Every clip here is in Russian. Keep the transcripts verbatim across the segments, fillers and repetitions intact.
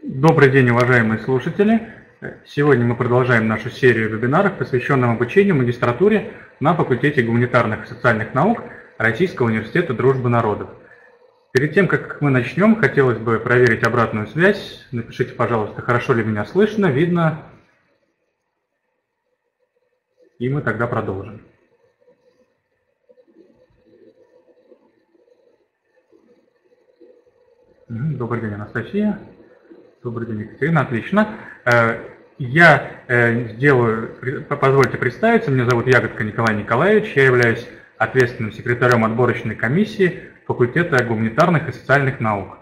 Добрый день, уважаемые слушатели! Сегодня мы продолжаем нашу серию вебинаров, посвященную обучению в магистратуре на факультете гуманитарных и социальных наук Российского университета Дружбы народов. Перед тем, как мы начнем, хотелось бы проверить обратную связь. Напишите, пожалуйста, хорошо ли меня слышно, видно, и мы тогда продолжим. Добрый день, Анастасия. Добрый день, Екатерина. Отлично. Я сделаю, позвольте представиться, меня зовут Ягодка Николай Николаевич, я являюсь ответственным секретарем отборочной комиссии факультета гуманитарных и социальных наук.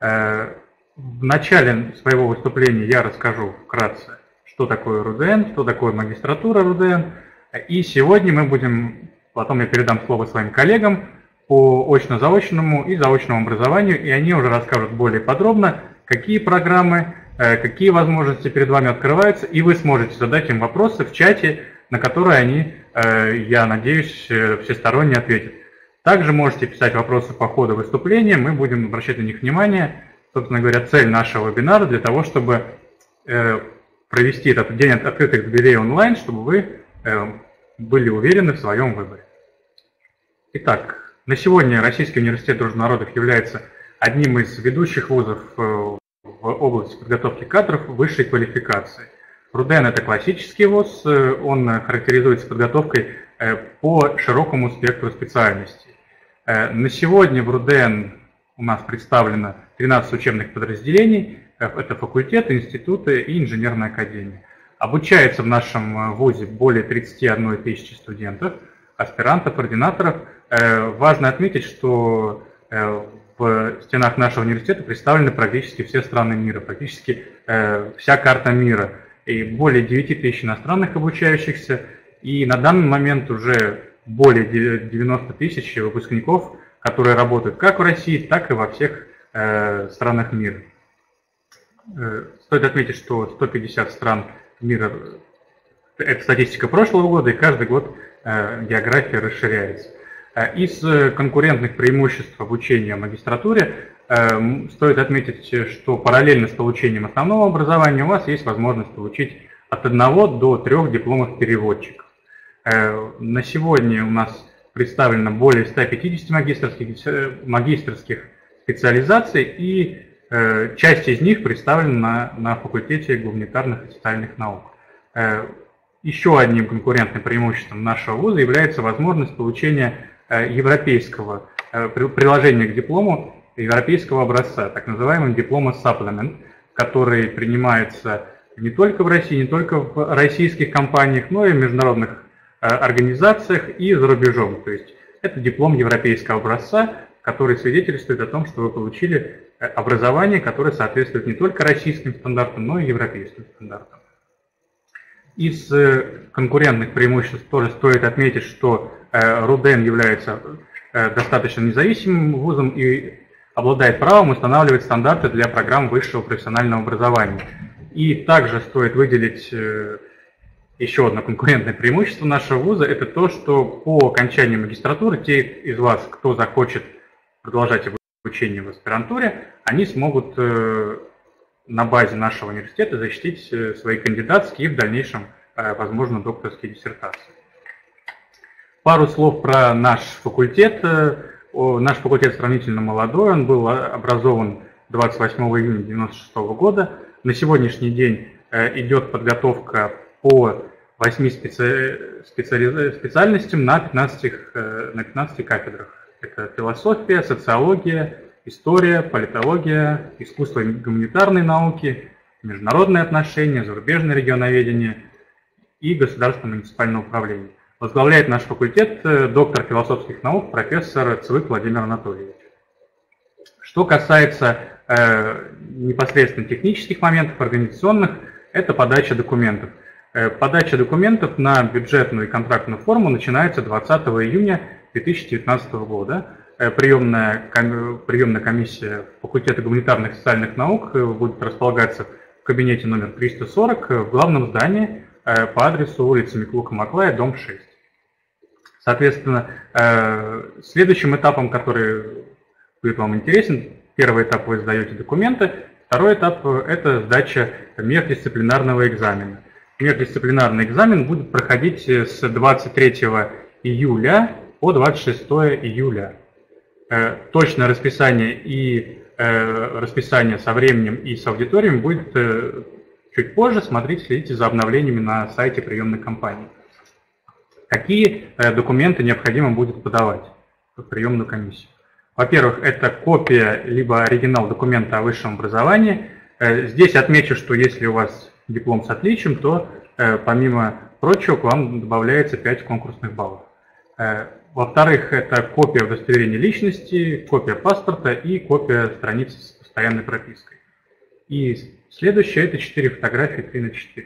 В начале своего выступления я расскажу вкратце, что такое РУДН, что такое магистратура РУДН, и сегодня мы будем, потом я передам слово своим коллегам по очно-заочному и заочному образованию, и они уже расскажут более подробно, какие программы, какие возможности перед вами открываются, и вы сможете задать им вопросы в чате, на которые они, я надеюсь, всесторонне ответят. Также можете писать вопросы по ходу выступления, мы будем обращать на них внимание. Собственно говоря, цель нашего вебинара для того, чтобы провести этот день открытых дверей онлайн, чтобы вы были уверены в своем выборе. Итак, на сегодня Российский университет Дружбы народов является одним из ведущих вузов в области подготовки кадров высшей квалификации. РУДН – это классический вуз, он характеризуется подготовкой по широкому спектру специальностей. На сегодня в РУДН у нас представлено тринадцать учебных подразделений, это факультеты, институты и инженерная академия. Обучается в нашем вузе более тридцати одной тысячи студентов, аспирантов, ординаторов. Важно отметить, что в стенах нашего университета представлены практически все страны мира, практически вся карта мира. И более девяти тысяч иностранных обучающихся, и на данный момент уже более девяноста тысяч выпускников, которые работают как в России, так и во всех странах мира. Стоит отметить, что сто пятьдесят стран мира – это статистика прошлого года, и каждый год география расширяется. Из конкурентных преимуществ обучения в магистратуре стоит отметить, что параллельно с получением основного образования у вас есть возможность получить от одного до трех дипломов переводчиков. На сегодня у нас представлено более ста пятидесяти магистерских, магистерских специализаций, и часть из них представлена на, на факультете гуманитарных и социальных наук. Еще одним конкурентным преимуществом нашего вуза является возможность получения европейского приложения к диплому, европейского образца, так называемый диплома supplement, который принимается не только в России, не только в российских компаниях, но и в международных организациях и за рубежом. То есть это диплом европейского образца, который свидетельствует о том, что вы получили образование, которое соответствует не только российским стандартам, но и европейским стандартам. Из конкурентных преимуществ тоже стоит отметить, что РУДН является достаточно независимым вузом и обладает правом устанавливать стандарты для программ высшего профессионального образования. И также стоит выделить еще одно конкурентное преимущество нашего вуза, это то, что по окончанию магистратуры те из вас, кто захочет продолжать обучение в аспирантуре, они смогут на базе нашего университета защитить свои кандидатские и в дальнейшем, возможно, докторские диссертации. Пару слов про наш факультет. Наш факультет сравнительно молодой, он был образован двадцать восьмого июня девяносто шестого года. На сегодняшний день идет подготовка по восьми специ... специали... специальностям на пятнадцати, на пятнадцати кафедрах. Это философия, социология, история, политология, искусство и гуманитарные науки, международные отношения, зарубежное регионоведение и государственное муниципальное управление. Возглавляет наш факультет доктор философских наук, профессор Цвык Владимир Анатольевич. Что касается э, непосредственно технических моментов, организационных, это подача документов. Э, подача документов на бюджетную и контрактную форму начинается двадцатого июня две тысячи девятнадцатого года. Э, приемная, ком, приемная комиссия факультета гуманитарных и социальных наук будет располагаться в кабинете номер триста сорок в главном здании э, по адресу улица Миклука-Маклая, дом шесть. Соответственно, следующим этапом, который будет вам интересен, первый этап вы сдаете документы, Второй этап – это сдача междисциплинарного экзамена. Междисциплинарный экзамен будет проходить с двадцать третьего июля по двадцать шестое июля. Точное расписание и расписание со временем и с аудиториями будет чуть позже. Смотрите, следите за обновлениями на сайте приемной кампании. Какие документы необходимо будет подавать в приемную комиссию? Во-первых, это копия либо оригинал документа о высшем образовании. Здесь отмечу, что если у вас диплом с отличием, то помимо прочего к вам добавляется пять конкурсных баллов. Во-вторых, это копия удостоверения личности, копия паспорта и копия страницы с постоянной пропиской. И следующее – это четыре фотографии три на четыре.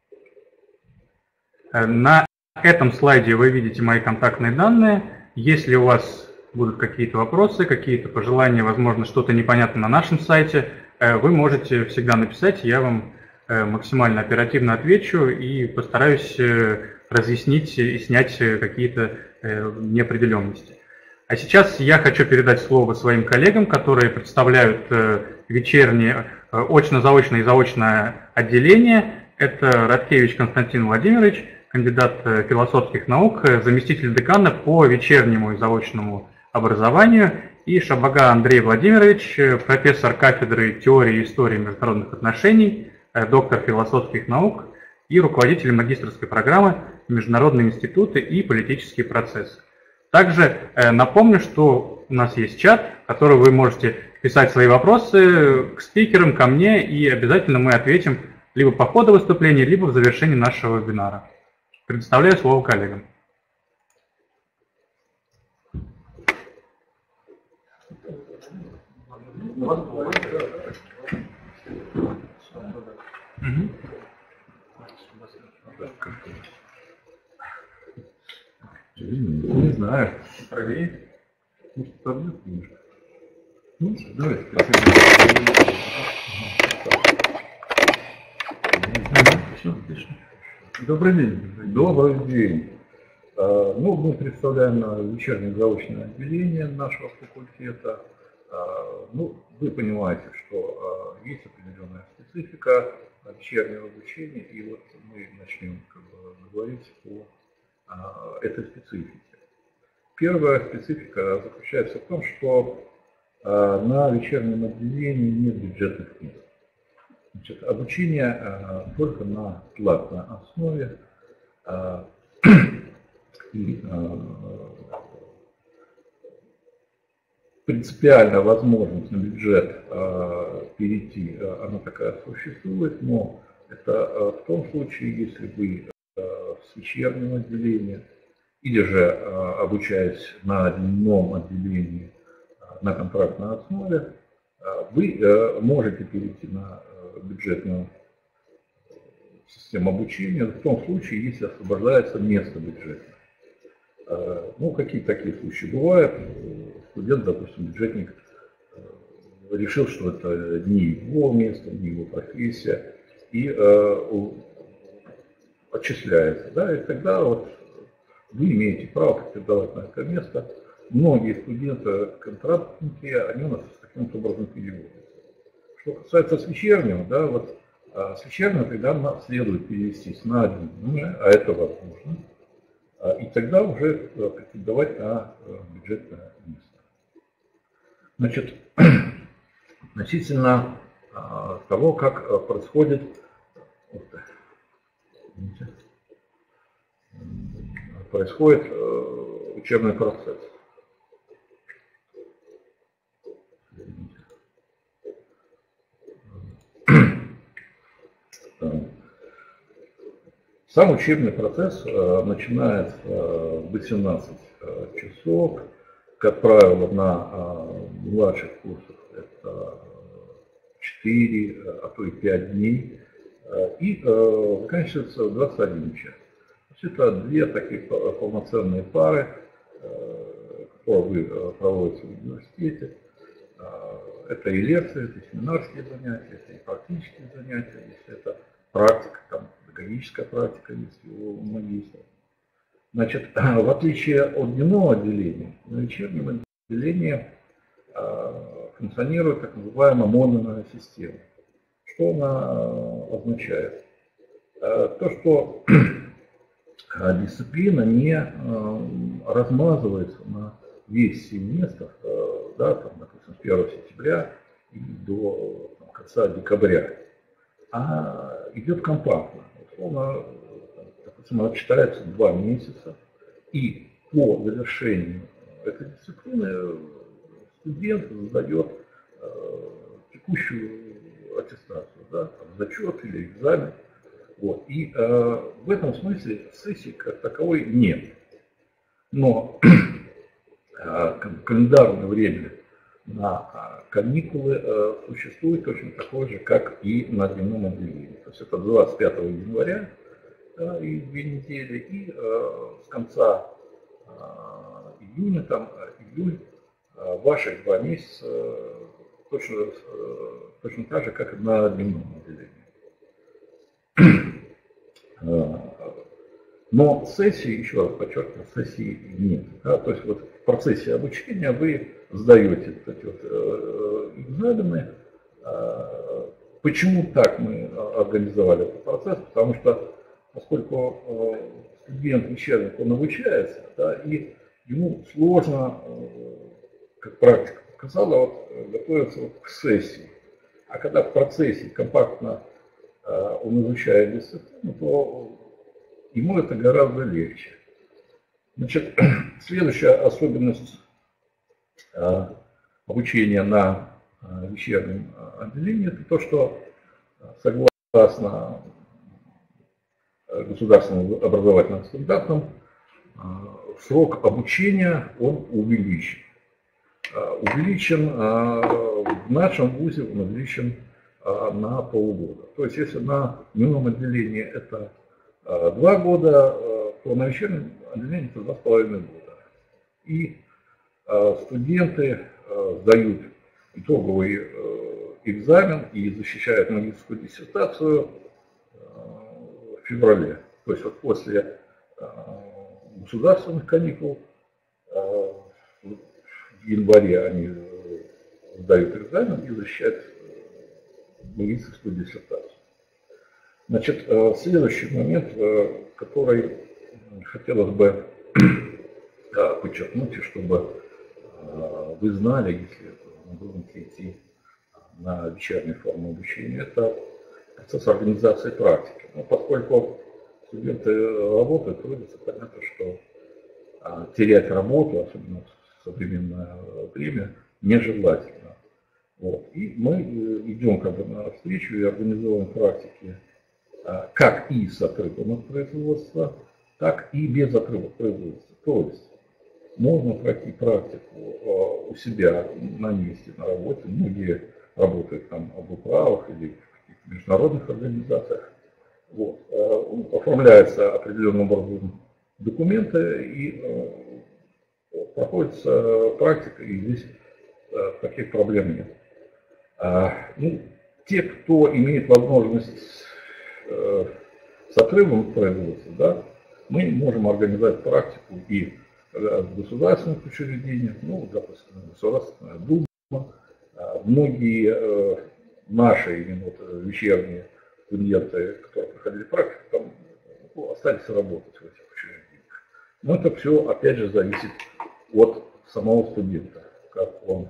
На этом слайде вы видите мои контактные данные. Если у вас будут какие-то вопросы, какие-то пожелания, возможно, что-то непонятно на нашем сайте, вы можете всегда написать, я вам максимально оперативно отвечу и постараюсь разъяснить и снять какие-то неопределенности. А сейчас я хочу передать слово своим коллегам, которые представляют вечернее очно-заочное и заочное отделение. Это Радкевич Константин Владимирович, кандидат философских наук, заместитель декана по вечернему и заочному образованию, и Шабага Андрей Владимирович, профессор кафедры теории и истории международных отношений, доктор философских наук и руководитель магистерской программы «Международные институты и политические процессы». Также напомню, что у нас есть чат, в который вы можете писать свои вопросы к спикерам, ко мне, и обязательно мы ответим либо по ходу выступления, либо в завершении нашего вебинара. Предоставляю слово коллегам. Не знаю. Проверь. Может, подбьет немножко? Ну, давай. Все, отлично. Добрый день. Добрый день. Ну, мы представляем вечернее заочное отделение нашего факультета. Ну, вы понимаете, что есть определенная специфика вечернего обучения, и вот мы начнем как бы говорить о этой специфике. Первая специфика заключается в том, что на вечернем отделении нет бюджетных мест. Значит, обучение только на платной основе. И принципиально возможность на бюджет перейти, она такая существует, но это в том случае, если вы с вечернего отделения или же обучаясь на дневном отделении на контрактной основе, вы можете перейти на бюджетную систему обучения в том случае, если освобождается место бюджетное. Ну, какие такие случаи бывают. Студент, допустим, бюджетник решил, что это не его место, не его профессия, и э, отчисляется. Да, и тогда вот вы имеете право претендовать на это место. Многие студенты-контрактники, они у нас каким-то образом переводятся. Что касается с вечернего, да, вот с вечернего тогда нам следует перевестись на дневное, а это возможно. И тогда уже претендовать на бюджетное место. Значит, относительно того, как происходит происходит учебный процесс. Сам учебный процесс начинается в восемнадцать часов, как правило, на младших курсах это четыре, а то и пять дней, и заканчивается в двадцать один час. То есть это две такие полноценные пары, которые вы проводите в университете. Это и лекции, это и семинарские занятия, это и практические занятия, если это практика, там, педагогическая практика, если у магистра. Значит, в отличие от дневного отделения, на вечернем отделении функционирует так называемая модульная система. Что она означает? То, что дисциплина не размазывается на весь семестр, да, там, допустим, с первого сентября и до там, конца декабря, а идет компактно. Условно, допустим, она читается два месяца, и по завершению этой дисциплины студент сдает текущую аттестацию, да, там, зачет или экзамен. Вот. И э, в этом смысле сессии как таковой нет. Но э, календарное время на э, каникулы э, существует точно такое же, как и на дневном отделении. То есть это двадцать пятого января э, и две недели, и э, с конца э, июня, там, июль, э, ваших два месяца э, точно, э, точно так же, как и на дневном отделении. Но сессии, еще раз подчеркиваю, сессии нет. Да? То есть вот в процессе обучения вы сдаете вот эти вот э, экзамены. Почему так мы организовали этот процесс? Потому что поскольку э, студент вечерник, он обучается, да, и ему сложно, э, как практика показала, вот, готовиться вот к сессии. А когда в процессе компактно он изучает дисциплину, то ему это гораздо легче. Значит, следующая особенность обучения на вечернем отделении — это то, что согласно государственным образовательным стандартам срок обучения он увеличен. Увеличен в нашем вузе, он увеличен на полгода. То есть, если на дневном отделении это два года, то на вечернем отделении это два с половиной года. И студенты сдают итоговый экзамен и защищают магистерскую диссертацию в феврале. То есть, вот после государственных каникул в январе они сдают экзамен и защищают магистерскую диссертацию. Значит, следующий момент, который хотелось бы подчеркнуть, чтобы вы знали, если вы будете идти на вечернюю форму обучения, это процесс организации практики. Но поскольку студенты работают, трудятся, понятно, что терять работу, особенно в современное время, нежелательно. Вот. И мы идем как бы навстречу и организовываем практики как и с отрывом от производства, так и без отрыва от производства. То есть можно пройти практику у себя на месте, на работе. Многие работают там об управах или в международных организациях. Вот. Оформляются определенным образом документы и проходится практика, и здесь таких проблем нет. Ну, те, кто имеет возможность э, с отрывом производства, да, мы можем организовать практику и в государственных учреждениях, ну, допустим, Государственная Дума. Многие э, наши именно вот, вечерние студенты, которые проходили практику, там, ну, остались работать в этих учреждениях. Но это все, опять же, зависит от самого студента, как он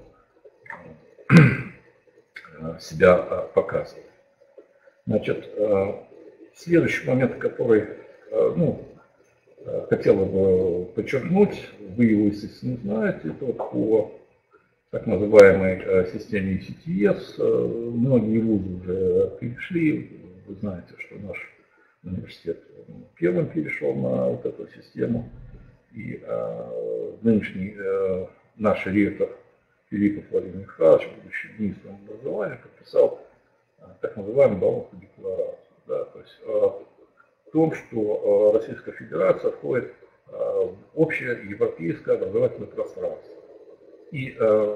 себя показывает. Значит, следующий момент, который, ну, хотела бы подчеркнуть, вы его, естественно, знаете, это вот по так называемой системе и си ти эс. Многие вузы уже перешли. Вы знаете, что наш университет первым перешел на вот эту систему. И нынешний наш ректор Филиппов Владимир Михайлович, будучи министром образования, подписал так называемую Бауманскую декларацию. Да, то есть о том, что Российская Федерация входит в общее европейское образовательное пространство. И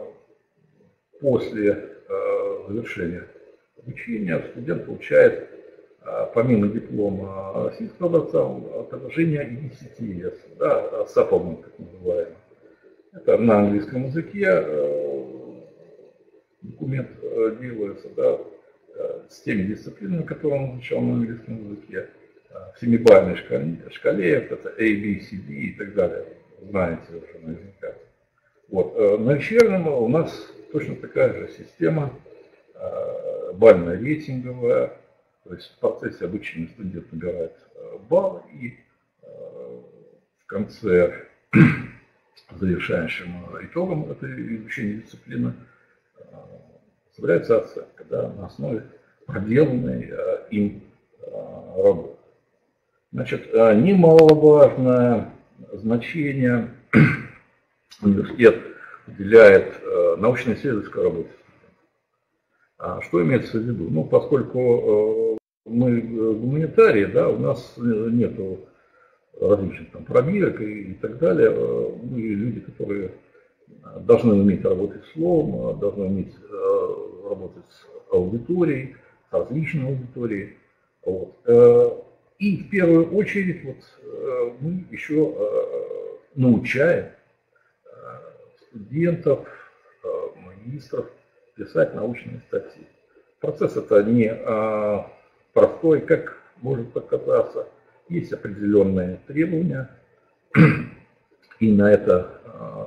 после завершения обучения студент получает помимо диплома российского образца предложение и си ти эс, да, саппlement, так называемый. Это на английском языке документ делается, да, с теми дисциплинами, которые он изучал на английском языке, в семибалльной шкале, шкале это A, B, C, D и так далее, знаете уже наверняка. Вот. На вечернем у нас точно такая же система, бальная рейтинговая, то есть в процессе обучения студент набирает балл и в конце, завершающим итогом этой изучения дисциплины, составляется оценка, да, на основе проделанной им работы. Значит, немаловажное значение университет уделяет научно-исследовательской работе. Что имеется в виду? Ну, поскольку мы гуманитарии, да, у нас нет различных там пробирок и, и так далее, мы люди, которые должны уметь работать с словом, должны уметь работать с аудиторией, с различной аудиторией. Вот. И в первую очередь вот, мы еще научаем студентов, магистров писать научные статьи. Процесс это не простой, как может показаться. Есть определенные требования, и на это,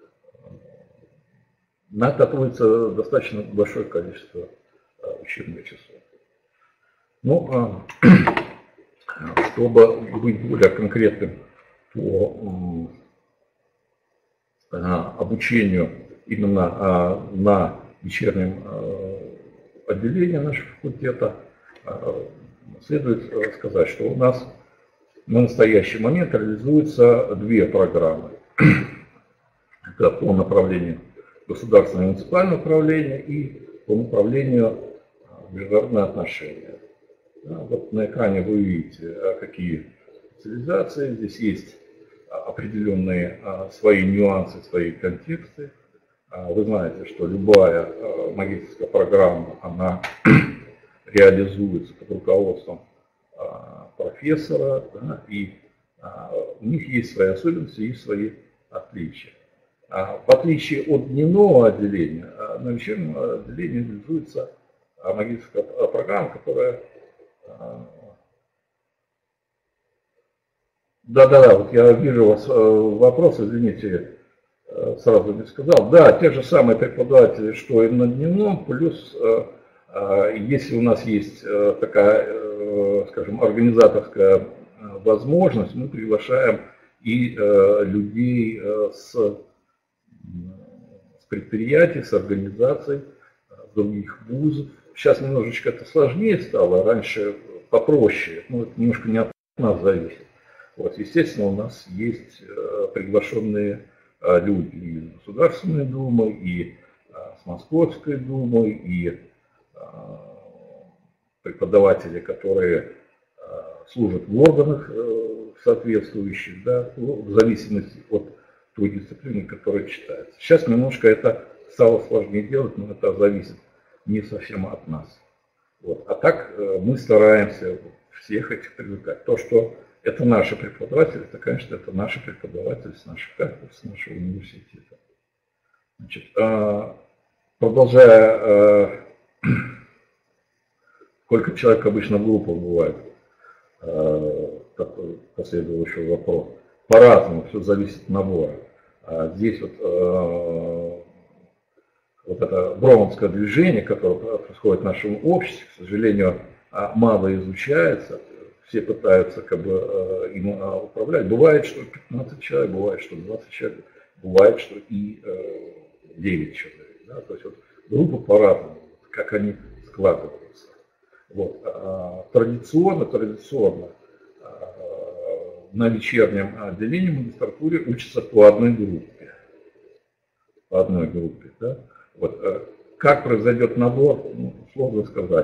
на это отводится достаточно большое количество учебных часов. Ну, чтобы быть более конкретным по обучению именно на вечернем отделении нашего факультета, следует сказать, что у нас на настоящий момент реализуются две программы. Это по направлению государственного и муниципального управления и по направлению международные отношения. Да, вот на экране вы видите, какие специализации. Здесь есть определенные свои нюансы, свои контексты. Вы знаете, что любая магистерская программа, она реализуется под руководством профессора, да, и у них есть свои особенности и свои отличия. В отличие от дневного отделения, на вечернем отделении реализуется магистерская программа, которая... Да-да-да, вот я вижу у вас вопрос, извините, сразу не сказал. Да, те же самые преподаватели, что и на дневном, плюс если у нас есть такая, скажем, организаторская возможность, мы приглашаем и людей с, с предприятий, с организаций, с других вузов. Сейчас немножечко это сложнее стало, раньше попроще, но это немножко не от нас зависит. Вот, естественно, у нас есть приглашенные люди и из Государственной Думы, и с Московской Думы, и преподаватели, которые служат в органах соответствующих, да, в зависимости от той дисциплины, которая читается. Сейчас немножко это стало сложнее делать, но это зависит не совсем от нас. Вот. А так мы стараемся всех этих привлекать. То, что это наши преподаватели, это, конечно, это наши преподаватели с наших кафедр, с нашего университета. Значит, продолжая, сколько человек обычно в группах бывает, такой последующий вопрос. По-разному, все зависит от набора. Здесь вот вот это броуновское движение, которое происходит в нашем обществе, к сожалению, мало изучается, все пытаются как бы им управлять. Бывает, что пятнадцать человек, бывает, что двадцать человек, бывает, что и девять человек. Да? То есть вот группы по-разному, как они складываются. Вот. Традиционно, традиционно на вечернем отделении магистратуры учатся по одной группе. По одной группе. Да? Вот, как произойдет набор, ну, сложно сказать.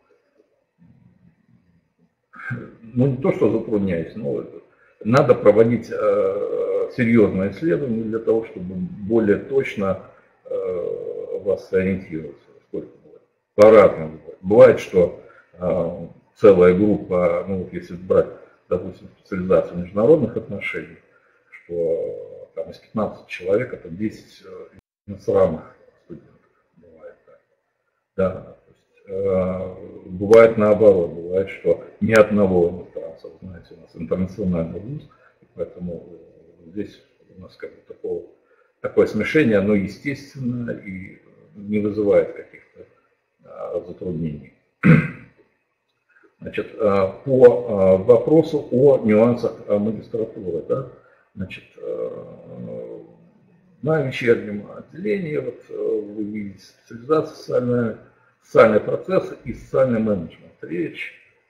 Ну, не то, что затрудняюсь, но надо проводить э, серьезное исследование для того, чтобы более точно э, вас ориентироваться. Сколько бывает. По-разному бывает. Бывает, что э, целая группа, ну, вот если брать, допустим, специализацию международных отношений, что там из пятнадцати человек это десять иностранных студентов. Бывает так. Да, то есть, э, бывает наоборот, бывает, что ни одного иностранца. Знаете, у нас интернациональный вуз, поэтому здесь у нас как бы такого, такое смешение, оно естественно и не вызывает каких-то а, затруднений. Значит, по вопросу о нюансах магистратуры, да, значит, на вечернем отделении вот, вы видите специализация, социальные, социальные процессы и социальный менеджмент. Речь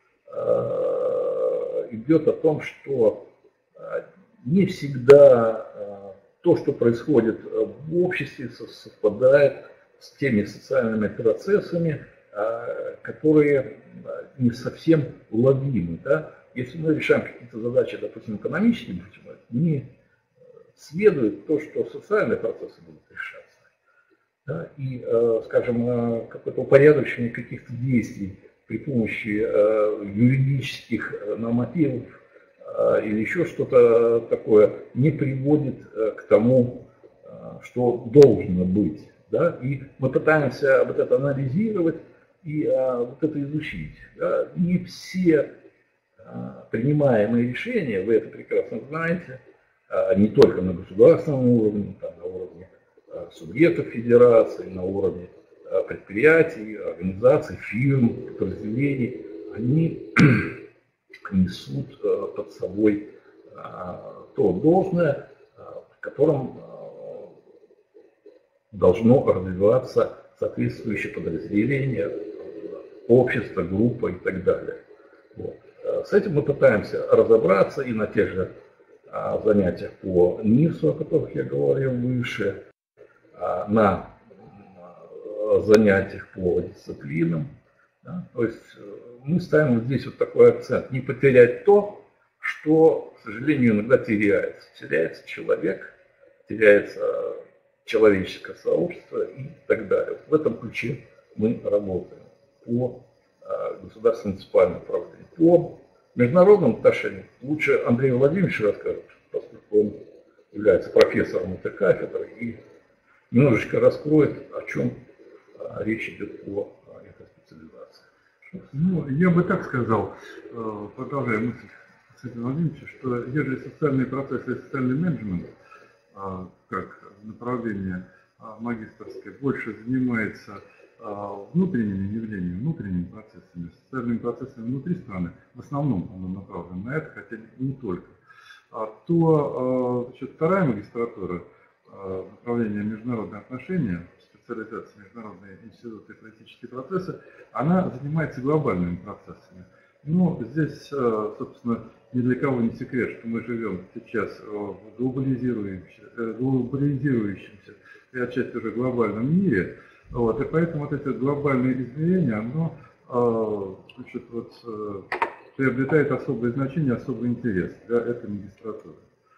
идет о том, что не всегда то, что происходит в обществе, совпадает с теми социальными процессами, которые не совсем уловимы. Да? Если мы решаем какие-то задачи, допустим, экономическими путем, не следует то, что социальные процессы будут решаться. Да? И, скажем, какое-то упорядочение каких-то действий при помощи юридических нормативов или еще что-то такое не приводит к тому, что должно быть. Да? И мы пытаемся вот это анализировать и а, вот это изучить. Да? Не все а, принимаемые решения, вы это прекрасно знаете, а, не только на государственном уровне, там, на уровне а, субъектов федерации, на уровне а, предприятий, организаций, фирм, подразделений, они несут а, под собой а, то должное, а, в котором а, должно развиваться соответствующее подразделение, общество, группа и так далее. Вот. С этим мы пытаемся разобраться и на тех же а, занятиях по НИФСу, о которых я говорил выше, а, на а, занятиях по дисциплинам. Да? То есть мы ставим вот здесь вот такой акцент. Не потерять то, что, к сожалению, иногда теряется. Теряется человек, теряется человеческое сообщество и так далее. В этом ключе мы работаем по государственному муниципальному управлению. По международным отношениям лучше Андрей Владимирович расскажет, поскольку он является профессором этой кафедры и немножечко раскроет, о чем речь идет по этой специализации. Ну, я бы так сказал, продолжая мысль Андрея Владимировича, что ежели социальные процессы и социальный менеджмент, как направление магистерское, больше занимается внутренними явлениями, внутренними процессами, социальными процессами внутри страны, в основном оно направлено на это, хотя не только, то значит, вторая магистратура, направление международные отношения, специализация международные институты и политические процессы, она занимается глобальными процессами. Ну, здесь, собственно, ни для кого не секрет, что мы живем сейчас в глобализирующемся, глобализирующемся и отчасти уже глобальном мире. Вот, и поэтому вот это глобальное измерение, оно значит, вот, приобретает особое значение, особый интерес для этой магистратуры.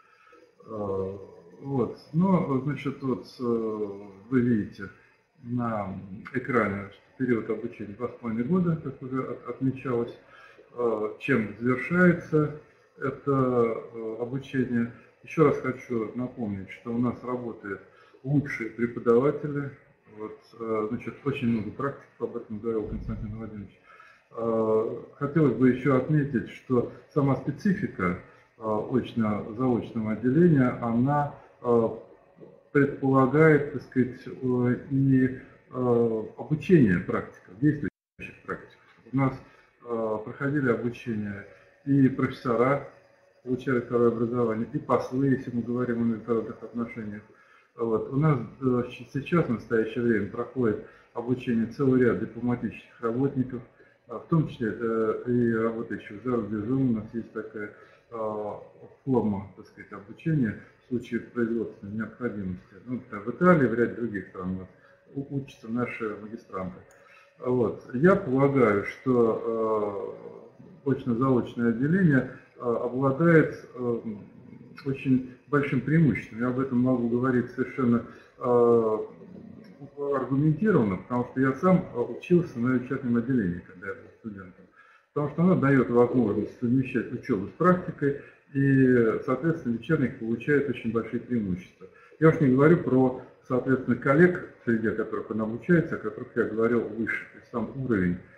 Вот. Но, значит, вот вы видите на экране, что период обучения два с половиной года, как уже отмечалось, чем завершается это обучение. Еще раз хочу напомнить, что у нас работают лучшие преподаватели. Вот, значит, очень много практик, об этом говорил Константин Владимирович. Хотелось бы еще отметить, что сама специфика очно-заочного отделения, она предполагает, так сказать, и обучение практиков, действующих практиков. У нас проходили обучение и профессора, получали второе образование, и послы, если мы говорим о международных отношениях. Вот. У нас сейчас, в настоящее время, проходит обучение целый ряд дипломатических работников, в том числе и работающих за рубежом. У нас есть такая форма, так сказать, обучения в случае производственной необходимости. Ну, в Италии, в ряде других стран у нас учатся наши магистранты. Вот. Я полагаю, что э, очно-заочное отделение э, обладает э, очень большим преимуществом. Я об этом могу говорить совершенно э, аргументированно, потому что я сам учился на вечернем отделении, когда я был студентом. Потому что оно дает возможность совмещать учебу с практикой, и, соответственно, вечерник получает очень большие преимущества. Я уж не говорю про, соответственно, коллег, среди которых он обучается, о которых я говорил выше. То есть сам уровень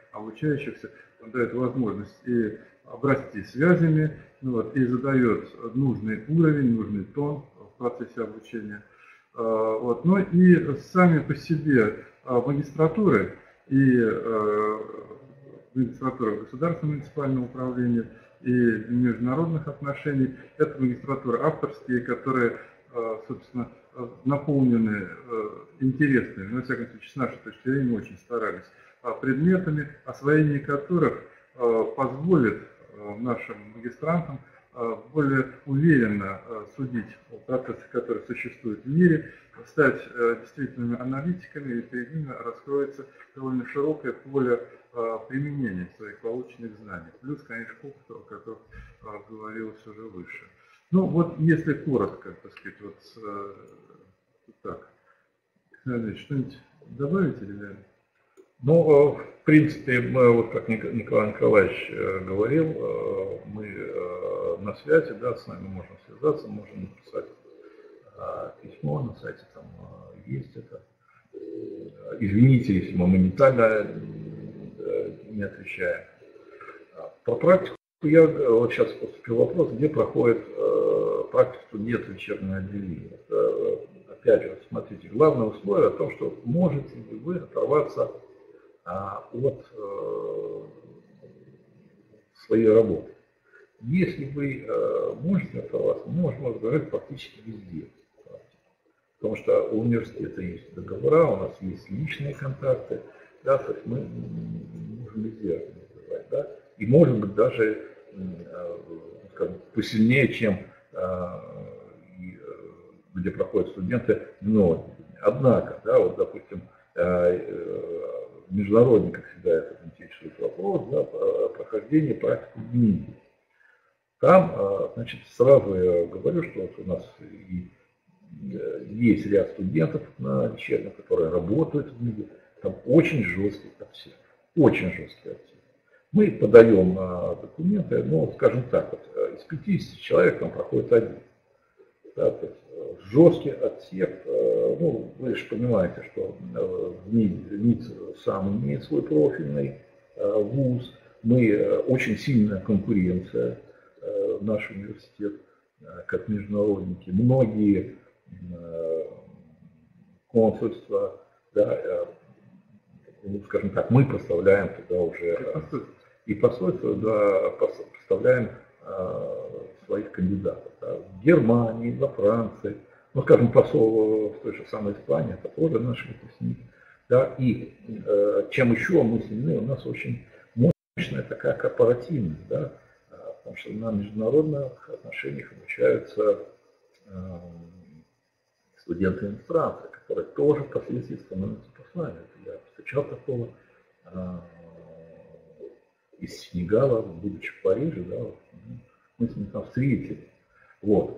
обучающихся, он дает возможность и обрасти связями, ну, вот, и задает нужный уровень, нужный тон в процессе обучения. Вот. Ну и сами по себе магистратуры и магистратура государственного муниципального управления и международных отношений, это магистратуры авторские, которые, собственно, наполнены интересными, но, во всяком случае, с нашей точки зрения, мы очень старались, предметами, освоение которых позволит нашим магистрантам более уверенно судить о процессах, которые существуют в мире, стать действительными аналитиками, и перед ними раскроется довольно широкое поле применения своих полученных знаний. Плюс, конечно, опыт, о котором говорилось уже выше. Ну вот, если коротко, так сказать, вот так. Что-нибудь добавить или нет? Ну, в принципе, мы, вот как Николай Николаевич говорил, мы на связи, да, с нами можно связаться, можем написать письмо, на сайте там есть это. Извините, если мы моментально не отвечаем. Про практику я, вот сейчас поступил вопрос, где проходит практика студент вечернего отделения. Это, опять же, смотрите, главное условие о том, что можете ли вы оторваться от э, своей работы. Если вы э, можете оторваться, мы можем разговаривать практически везде. Потому что у университета есть договора, у нас есть личные контакты, да, то есть мы можем везде организовать, да, и может быть даже, э, скажем, посильнее, чем э, где проходят студенты, но однако, да, вот, допустим, э, э, международный, как всегда, это интересует вопрос, да, прохождения практики в МИДе. Там, значит, сразу я говорю, что вот у нас и есть ряд студентов на вечерних, которые работают в МИДе. Там очень жесткий отсек, очень жесткий отсек. Мы подаем документы, ну, скажем так, вот, из пятидесяти человек там проходит один. Да, то есть жесткий отсек, ну, вы же понимаете, что МИД сам имеет свой профильный вуз, мы очень сильная конкуренция, наш университет, как международники, многие консульства, да, ну, скажем так, мы поставляем туда уже и посольство, да, поставляем своих кандидатов. Да, в Германии, во Франции, ну, скажем, посол в той же самой Испании, это тоже наш выпускник. Да, и э, чем еще мы сильны, у нас очень мощная такая корпоративность, да, потому что на международных отношениях обучаются э, студенты-иностранцы, которые тоже впоследствии становятся послами. Я встречал такого э, из Сенегала, будучи в Париже, да, вот, мы с ним там встретились. Вот.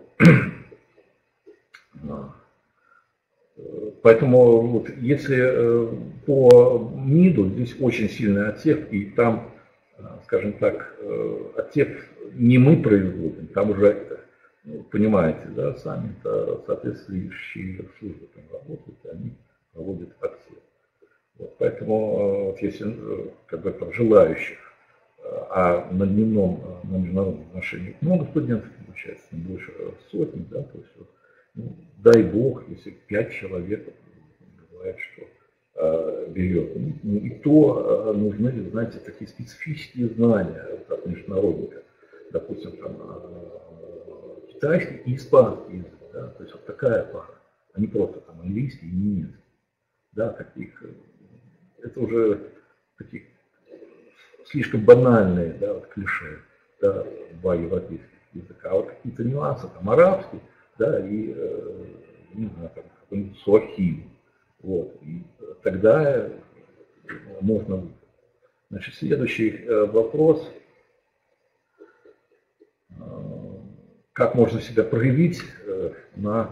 Поэтому вот, если по МИДу здесь очень сильный отсек, и там, скажем так, отсек не мы производим, там уже, ну, понимаете, да, сами это соответствующие службы там работают, и они проводят отсек. Вот, поэтому вот, если как бы там желающих, а на дневном, на международном отношении много студентов обучается, не больше сотни, да, то есть, вот, ну, дай бог, если пять человек бывает, что э, берет. Ну, и то э, нужны, знаете, такие специфические знания вот, от международника, допустим, там, э, китайский и испанский язык, да, то есть вот такая пара, а не просто там английский и немецкий, да, таких, это уже такие слишком банальные, да, вот, клише, да, два европейских языка, а вот какие-то нюансы, там, арабский, да, и, э, не знаю, там, какой-нибудь суахили, вот, и тогда можно. Значит, следующий вопрос, как можно себя проявить на,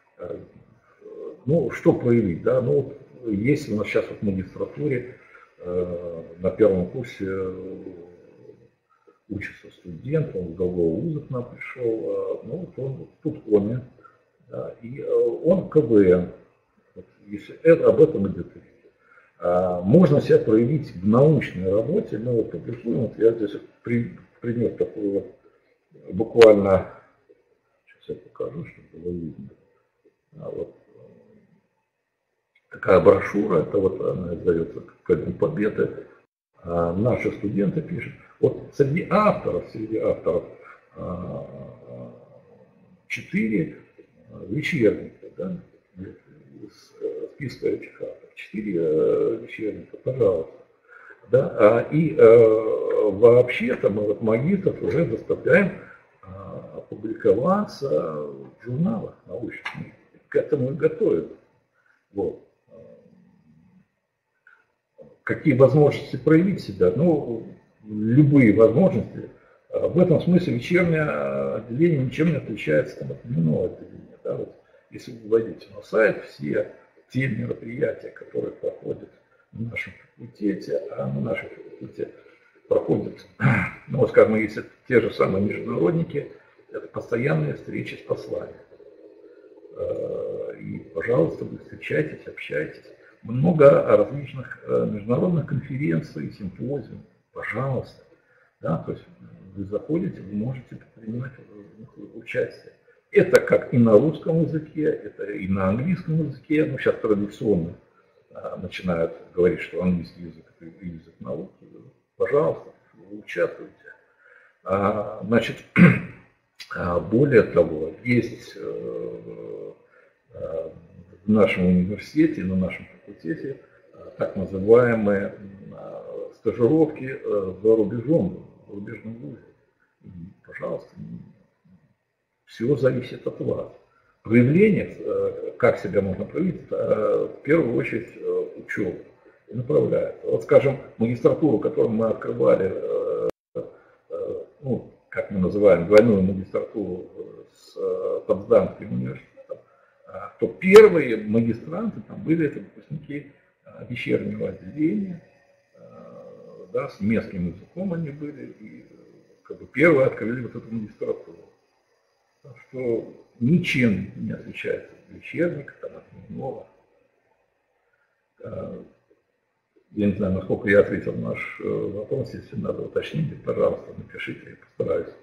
ну, что проявить, да, ну, если у нас сейчас вот в магистратуре на первом курсе учится студент, он с другого вуза к нам пришел, ну, вот он в Туткоме, да, и он КВН, вот, если это, об этом идет речь. Можно себя проявить в научной работе, мы вот публикуем, вот я здесь при, пример такой вот, буквально, сейчас я покажу, чтобы было видно. А вот такая брошюра, это вот она издается ко Дню Победы, а наши студенты пишут. Вот среди авторов, среди авторов четыре вечерника, да, из списка этих авторов. Четыре вечерника, пожалуйста. Да, и э, вообще-то мы вот магистров уже заставляем э, опубликоваться в журналах научных. Мы к этому и готовим. Вот. Какие возможности проявить себя? Ну, любые возможности. В этом смысле вечернее отделение ничем не отличается там, от дневного отделения. Да? Вот, если вы войдете на сайт, все те мероприятия, которые проходят на нашем факультете, а на нашем факультете проходят, ну, вот, скажем, если те же самые международники, это постоянные встречи с послами. И, пожалуйста, вы встречайтесь, общайтесь. Много различных международных конференций, симпозиумов, пожалуйста. Да, то есть вы заходите, вы можете принимать участие. Это как и на русском языке, это и на английском языке. Ну, сейчас традиционно а, начинают говорить, что английский язык – это язык науки. Пожалуйста, вы участвуйте. А, значит, более того, есть а, а, в нашем университете, на нашем факультете а, так называемые а, стажировки а, за рубежом, в рубежном вузе. Пожалуйста, все зависит от вас. Проявление, как себя можно проявить, в первую очередь учебу и направляет. Вот, скажем, магистратуру, которую мы открывали, ну, как мы называем, двойную магистратуру с Потсдамским университетом, то первые магистранты там были это выпускники вечернего отделения, да, с местным языком они были, и как бы первые открыли вот эту магистратуру. Что ничем не отличается от вечерника, там, от дневного. Я не знаю, насколько я ответил на наш вопрос. Если надо уточнить, пожалуйста, напишите, я постараюсь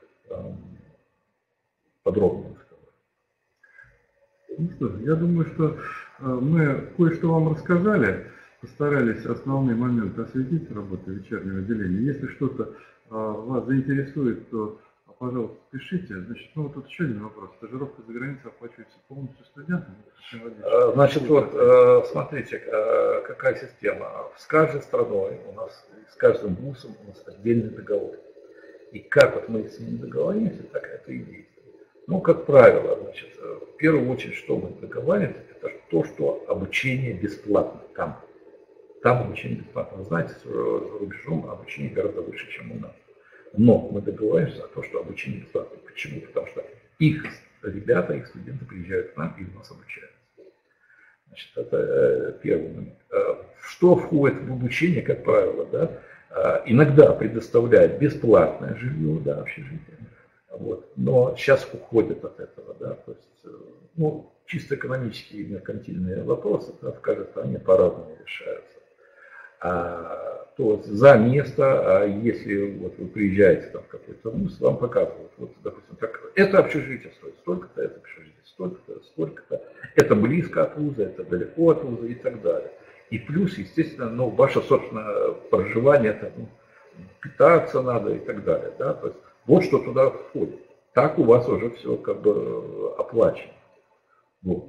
подробно рассказать. Ну что, я думаю, что мы кое-что вам рассказали, постарались основные моменты осветить работы вечернего отделения. Если что-то вас заинтересует, то пожалуйста, пишите. Значит, ну вот тут еще один вопрос. Стажировка за границей оплачивается полностью студентам? Значит, вот смотрите, какая система. С каждой страной у нас, с каждым вузом у нас отдельный договор. И как вот мы с ними договоримся, так это и действует. Ну, как правило, значит, в первую очередь, что мы договариваемся, это то, что обучение бесплатно там. Там обучение бесплатно. Вы знаете, за рубежом обучение гораздо выше, чем у нас. Но мы договариваемся о том, что обучение бесплатно. Почему? Потому что их ребята, их студенты приезжают к нам и у нас обучаются. Значит, это первый момент. Что входит в обучение, как правило, да? Иногда предоставляют бесплатное жилье, да, общежитие. Вот. Но сейчас уходят от этого, да, то есть, ну, чисто экономические и меркантильные вопросы, да, в каждой стране по-разному решаются. А, то есть за место, а если вот вы приезжаете там в какой-то вуз, вам показывают, вот, допустим, так, это общежитие стоит столько-то, это общежитие столько-то, столько-то, это близко от вуза, это далеко от вуза и так далее. И плюс, естественно, ну, ваше собственное проживание, это, ну, питаться надо и так далее, да, то есть вот что туда входит. Так у вас уже все как бы оплачено. Вот.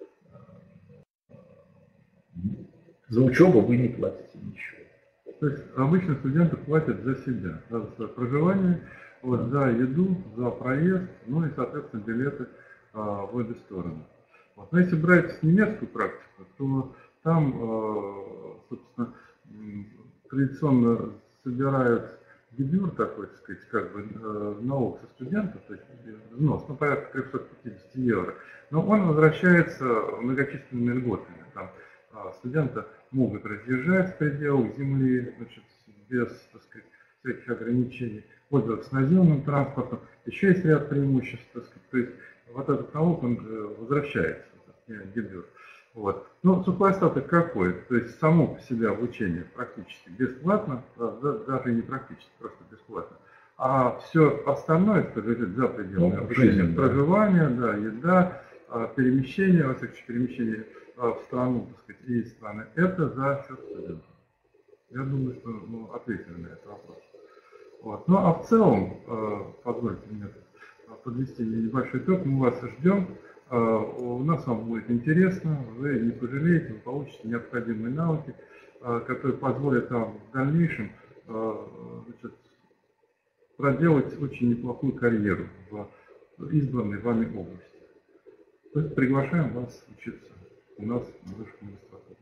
За учебу вы не платите ничего. То есть обычно студенты платят за себя, за свое проживание, вот, за еду, за проезд, ну и, соответственно, билеты а, в обе стороны. Вот. Но если брать немецкую практику, то там, а, собственно, традиционно собирают гибюр такой, так сказать, как бы налог со студентов, то есть взнос, ну, порядка триста пятьдесят евро. Но он возвращается многочисленными льготами. Там а, студенты могут разъезжать в пределах земли, значит, без, так сказать, всяких ограничений, пользоваться наземным транспортом. Еще есть ряд преимуществ, так сказать, то есть вот этот налог, он возвращается, гибюр. Вот. Ну, сухой остаток какой? То есть само по себе обучение практически бесплатно, правда, даже не практически, просто бесплатно. А все остальное, что лежит за пределами ну, обучения, жизнь, проживание, да, еда, перемещение, во всяком случае, перемещение в страну, так сказать, и из страны, это за счет студентов. Я думаю, что ну, ответили на этот вопрос. Вот. Ну а в целом, позвольте мне подвести небольшой итог, мы вас ждем. У нас вам будет интересно, вы не пожалеете, вы получите необходимые навыки, которые позволят вам в дальнейшем, значит, проделать очень неплохую карьеру в избранной вами области. То есть приглашаем вас учиться у нас в высшей магистратуре.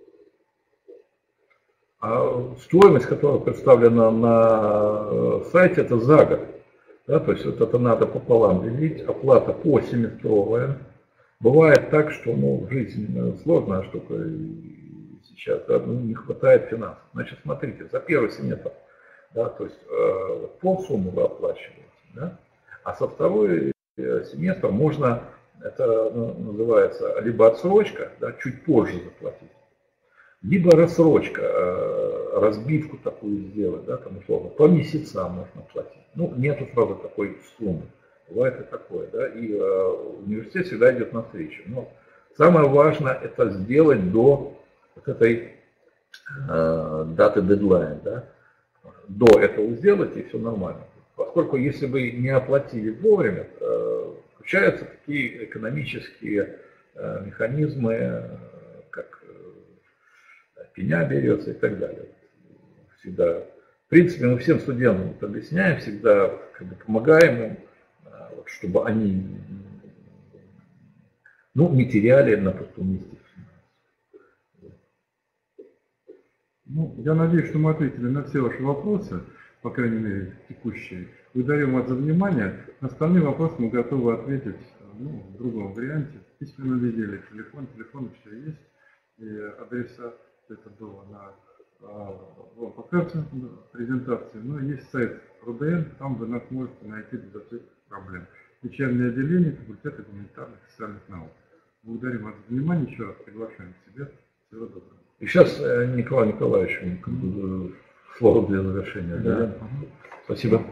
А стоимость, которая представлена на сайте, это за год. Да, то есть вот это надо пополам делить, оплата посеместровая. Бывает так, что ну, жизнь сложная штука сейчас, да, ну, не хватает финансов. Значит, смотрите, за первый семестр, да, то есть э, полсуммы вы оплачиваете, да, а со второй семестр можно, это ну, называется либо отсрочка, да, чуть позже заплатить, либо рассрочка, э, разбивку такую сделать, да, там условно, по месяцам можно платить. Ну, нету сразу такой суммы. Бывает и такое, да, и э, университет всегда идет навстречу. Но самое важное это сделать до вот этой э, даты дедлайн, да. До этого сделать и все нормально. Поскольку если вы не оплатили вовремя, э, включаются такие экономические э, механизмы, э, как э, пеня берется и так далее. Всегда. В принципе, мы всем студентам это объясняем, всегда как бы, помогаем им, чтобы они ну, не теряли на пустом месте. Ну, я надеюсь, что мы ответили на все ваши вопросы, по крайней мере, текущие. Благодарим вас за внимание. На остальные вопросы мы готовы ответить ну, в другом варианте, в письменном виде или телефон. Телефон все есть. И адреса это было на вам покажется презентации, но есть сайт РУДН, там вы нас можете найти без всех проблем. Вечернее отделение факультета гуманитарных и социальных наук. Благодарим вас за внимание, еще раз приглашаем к себе. Всего доброго. И сейчас Николай Николаевич, слово для завершения. Да? Да? Угу. Спасибо.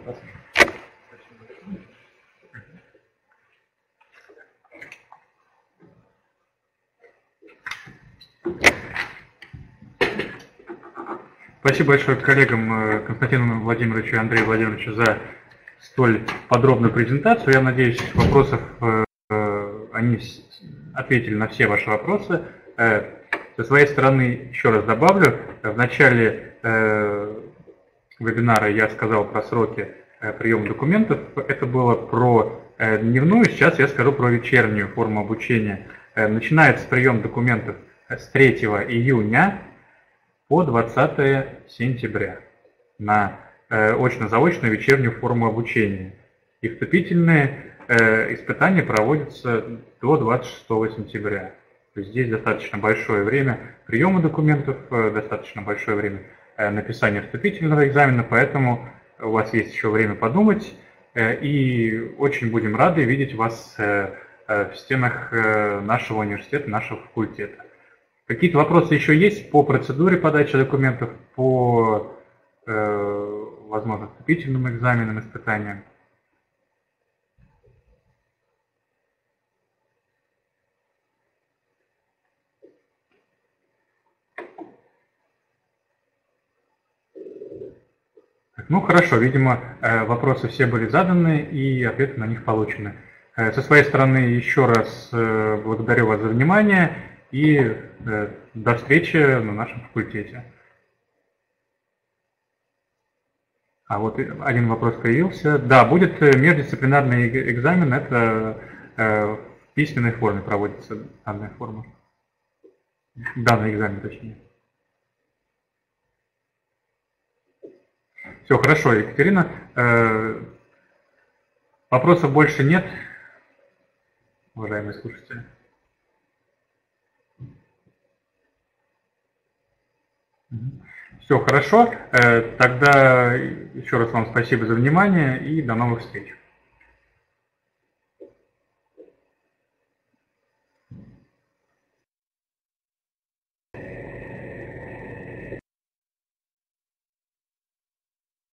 Спасибо большое коллегам Константину Владимировичу и Андрею Владимировичу за столь подробную презентацию. Я надеюсь, вопросов они ответили на все ваши вопросы. Со своей стороны еще раз добавлю, в начале вебинара я сказал про сроки приема документов. Это было про дневную, сейчас я скажу про вечернюю форму обучения. Начинается прием документов с третьего июня по двадцатое сентября на э, очно-заочную вечернюю форму обучения. И вступительные э, испытания проводятся до двадцать шестого сентября. То есть здесь достаточно большое время приема документов, э, достаточно большое время э, написания вступительного экзамена, поэтому у вас есть еще время подумать. Э, и очень будем рады видеть вас э, э, в стенах э, нашего университета, нашего факультета. Какие-то вопросы еще есть по процедуре подачи документов, по, э, возможно, вступительным экзаменам, испытаниям? Ну хорошо, видимо, вопросы все были заданы и ответы на них получены. Со своей стороны еще раз благодарю вас за внимание. И э, до встречи на нашем факультете. А вот один вопрос появился. Да, будет междисциплинарный экзамен, это э, в письменной форме проводится данная форма. Данный экзамен, точнее. Все, хорошо, Екатерина. Э, вопросов больше нет, уважаемые слушатели. Все хорошо. Тогда еще раз вам спасибо за внимание и до новых встреч.